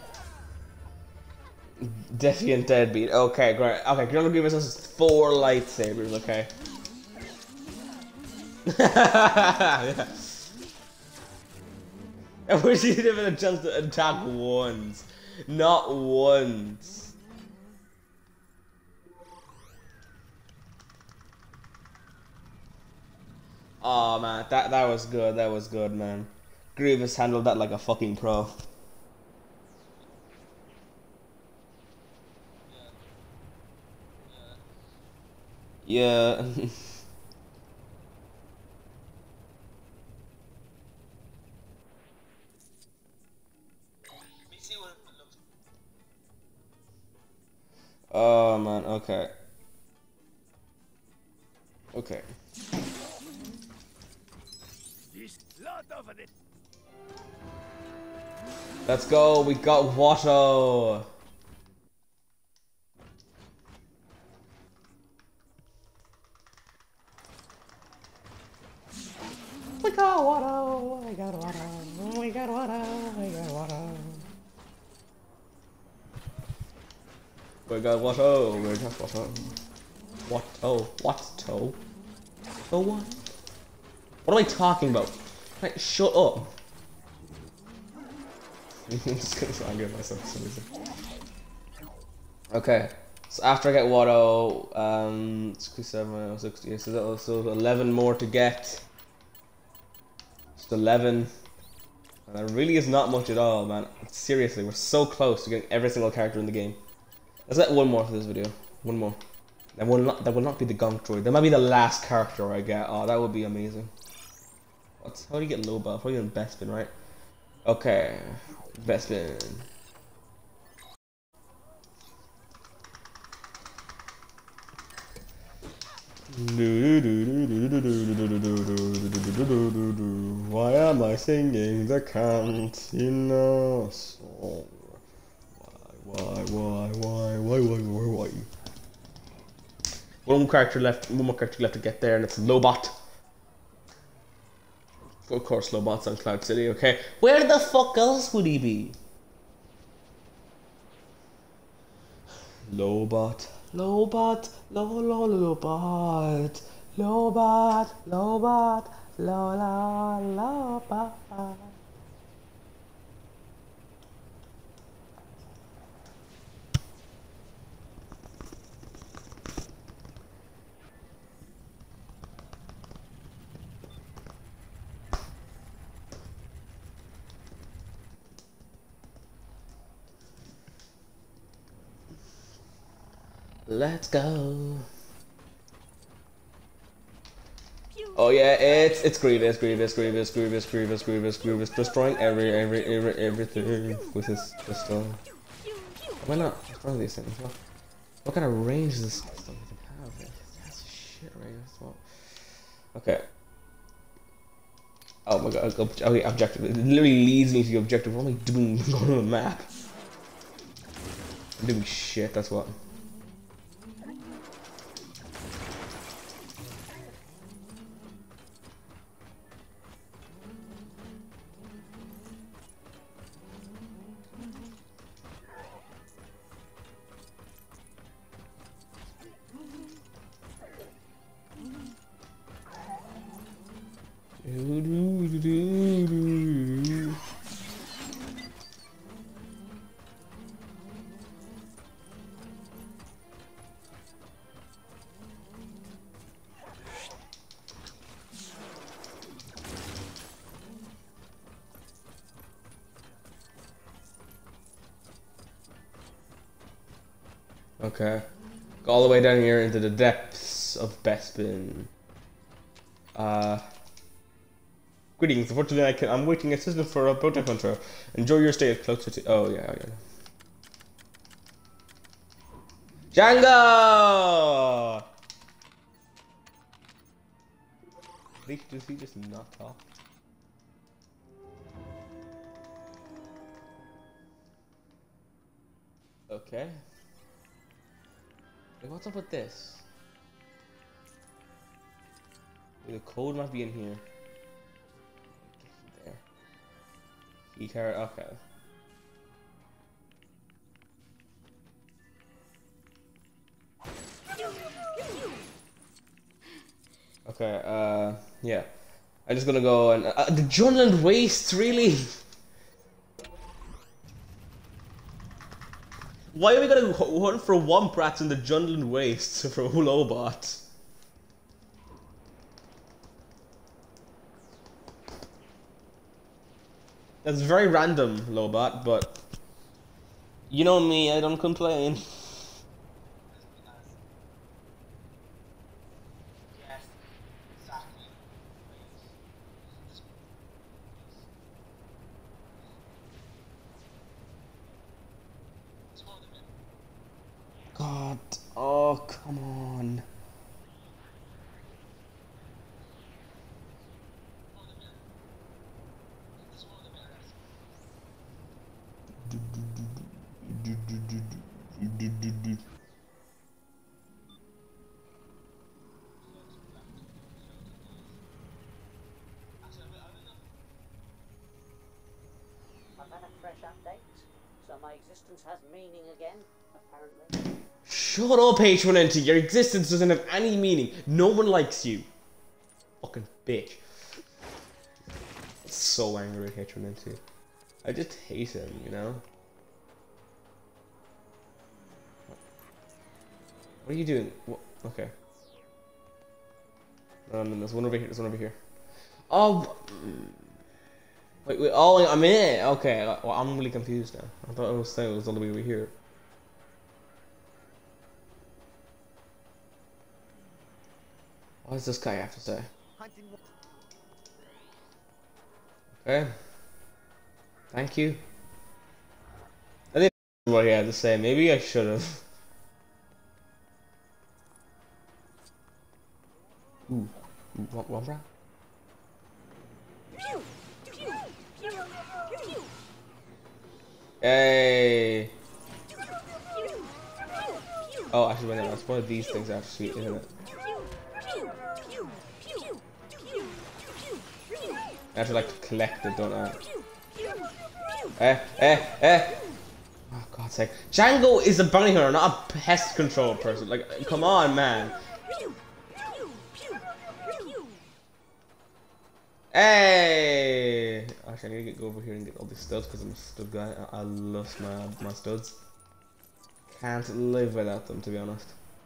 Defiant Deadbeat. Okay, great. Okay, you're gonna give us 4 lightsabers, okay? Yeah. I wish he didn't have a chance to attack once. Not once. Oh man, that was good. That was good, man. Grievous handled that like a fucking pro. Yeah. Oh man, okay. Okay. Let's go, we got Watto! We got Watto! We got Watto! We got Watto! We got Watto! We got Watto! We got Watto! Watto! Watto! So what? What am I talking about? Like, shut up! I'm just gonna try and get myself for some reason. Okay, so after I get Watto, 67, 60, so 11 more to get. Just 11. And that really is not much at all, man. Seriously, we're so close to getting every single character in the game. Let's get one more for this video. One more. That will not be the Gonk Droid. That might be the last character I get. Oh, that would be amazing. How do you get Lobot? Probably in Bespin, right? Okay. Bespin. Why am I singing the Cantina song? Why? One more character left to get there, and it's Lobot. Of course, Lobot's on Cloud City, okay? Where the fuck else would he be? Lobot, Lobot, Lobot, Lobot, Lobot. Let's go. yeah, it's Grievous, destroying everything with his pistol. Why not destroy these things? What kind of range does this stuff even have? That's shit range as well. Okay. Oh my god, okay, objective. It literally leads me to the objective. What am I doing on the map? I'm doing shit, that's what. Okay. Go all the way down here into the depths of Bespin. Greetings. Unfortunately, I'm waiting assistant for a project control. Enjoy your stay closer to. Oh yeah. Django. Does he just not talk? Okay. Hey, what's up with this? The code might be in here. There. Key card. Okay. Okay. Yeah. I'm just gonna go and the Junland Wastes, really? Why are we gonna hunt for Womprats in the Junland Wastes for Lobot? That's very random, Lobot, but you know me, I don't complain. God, oh come on. I've had a fresh update, so my existence has meaning again, apparently. Shut up, H1N2. Your existence doesn't have any meaning. No one likes you. Fucking bitch. So angry at H1N2. I just hate him, you know? What are you doing? What? Okay. There's one over here. There's one over here. Oh. Wait. Oh, I'm in it. Okay. Well, I'm really confused now. I thought I was saying it was all the way over here. What does this guy have to say? Okay. Thank you. I didn't know what he had to say. Maybe I should have. Ooh. What, bro? Hey. Oh, actually, wait, no, that's one of these things are sweet, isn't it? I have to like collect it, don't I? Oh God's sake. Django is a bounty hunter, not a pest control person. Like, come on, man. Hey! Actually, I need to go over here and get all these studs because I'm a stud guy. I love my studs. Can't live without them, to be honest.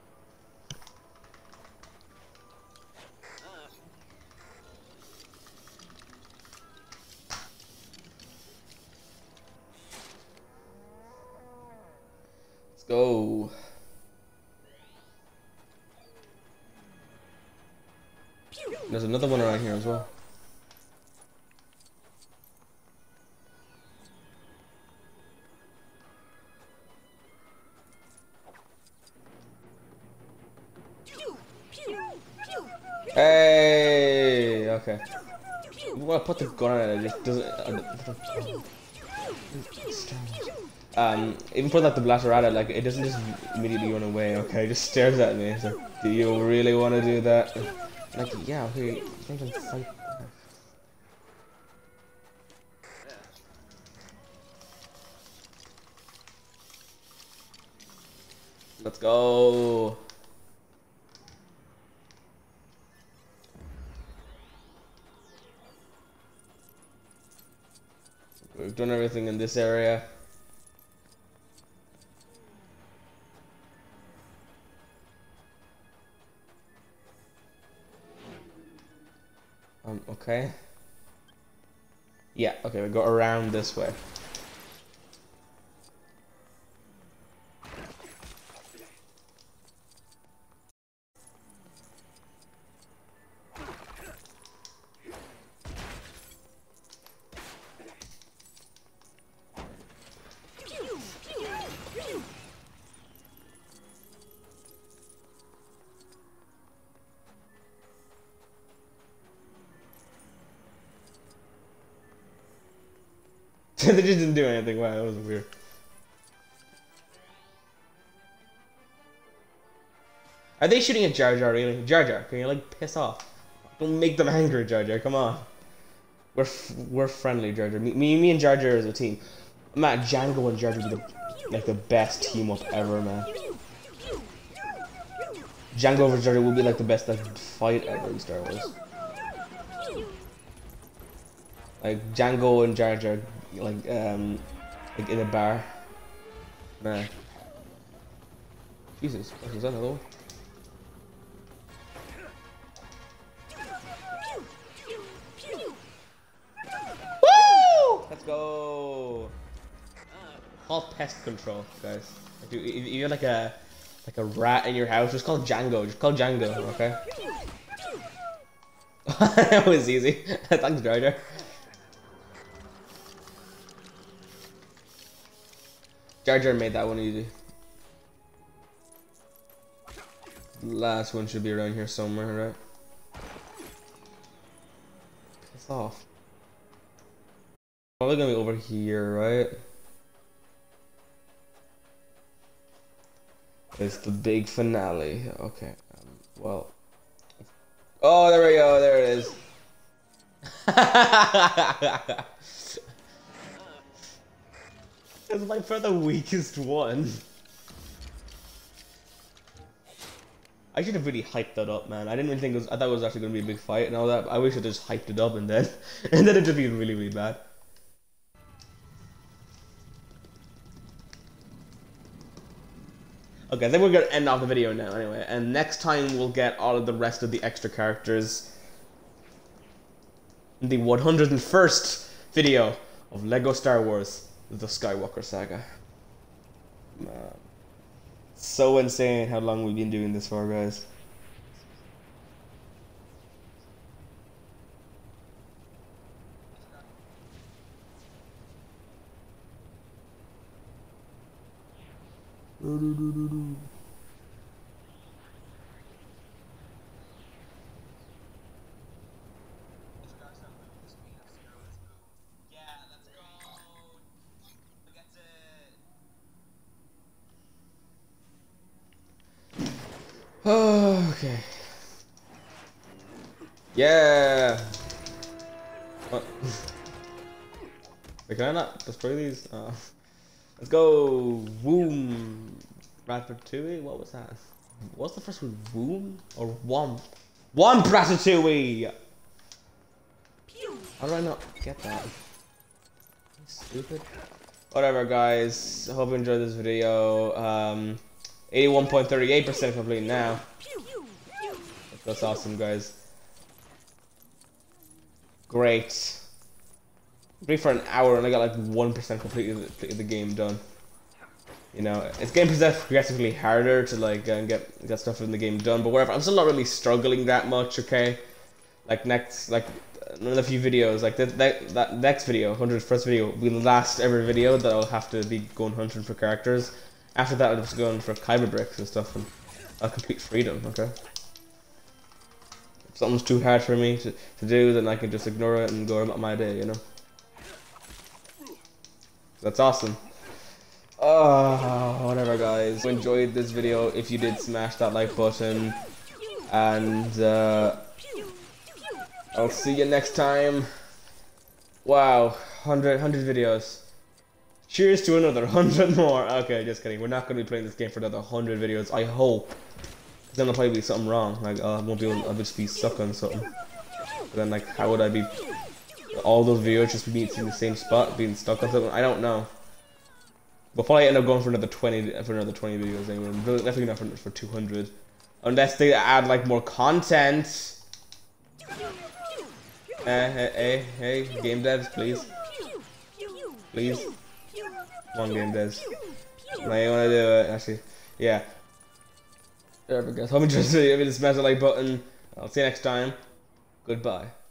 Let's go. There's another one around here as well. Hey, okay. Well, I put the gun on it, it just doesn't. Even put like the blaster at it, like it doesn't just immediately run away. Okay, it just stares at me. It's like, do you really want to do that? Like, yeah, okay, don't even fight. Let's go. We've done everything in this area. Okay. Yeah, okay, we go around this way. They just didn't do anything. Wow, that was weird. Are they shooting at Jar Jar really? Jar Jar, can you like piss off? Don't make them angry, Jar Jar. Come on. We're friendly, Jar Jar. Me and Jar Jar as a team. Man, Django and Jar Jar would be the best team up ever, man. Django versus Jar Jar would be like the best fight ever in Star Wars. Like Django and Jar Jar, like in a bar. Man. Jesus, what was that another one? Woo! Let's go. Call pest control, guys. If you're like a rat in your house, just call Django. Just call Django, okay? That was easy. Thanks, Jar Jar. Jar Jar made that one easy. Last one should be around here somewhere, right? Piss off. Probably gonna be over here, right? It's the big finale. Okay. Well. Oh, there we go. There it is. It's like for the weakest one. I should have really hyped that up, man. I didn't even think it was. I thought it was actually gonna be a big fight and all that. I wish I just hyped it up and then it just be really, really bad. Okay, I think we're gonna end off the video now anyway. And next time we'll get all of the rest of the extra characters in the 101st video of LEGO Star Wars: The Skywalker Saga. Man. So insane how long we've been doing this for, guys. Oh, okay. Yeah. What? Wait, can I not destroy these? Let's go. Boom. Ratatouille. What was that? What's the first one? Boom or Womp? Womp Ratatouille. How did I not get that? Stupid. Whatever, guys. I hope you enjoyed this video. 81.38% complete now. That's awesome, guys. Great. Free for an hour and I got like 1% completed the game done. You know, it's getting progressively harder to like get stuff in the game done, but whatever. I'm still not really struggling that much, okay? like next, like another few videos, like that next video, 101st video, will be the last ever video that I'll have to be going hunting for characters. After that, I'll just go in for Kyber bricks and stuff, and I'll complete freedom. Okay. If something's too hard for me to do, then I can just ignore it and go about my day. You know. That's awesome. Oh, whatever, guys. If you enjoyed this video, if you did, smash that like button, and I'll see you next time. Wow, 100 videos. Cheers to another 100 more. Okay, just kidding. We're not going to be playing this game for another 100 videos. I hope. Then there'll probably be something wrong. Like, I won't be able. I'll just be stuck on something. But then, like, how would I be? All those videos just be in the same spot, being stuck on something. I don't know. We'll probably end up going for another 20 videos anyway. Definitely not for 200, unless they add like more content. Hey, game devs, please. Please. Come on, game devs. Now you wanna do it, actually. Yeah. There we go. Hope you just smash the like button. I'll see you next time. Goodbye.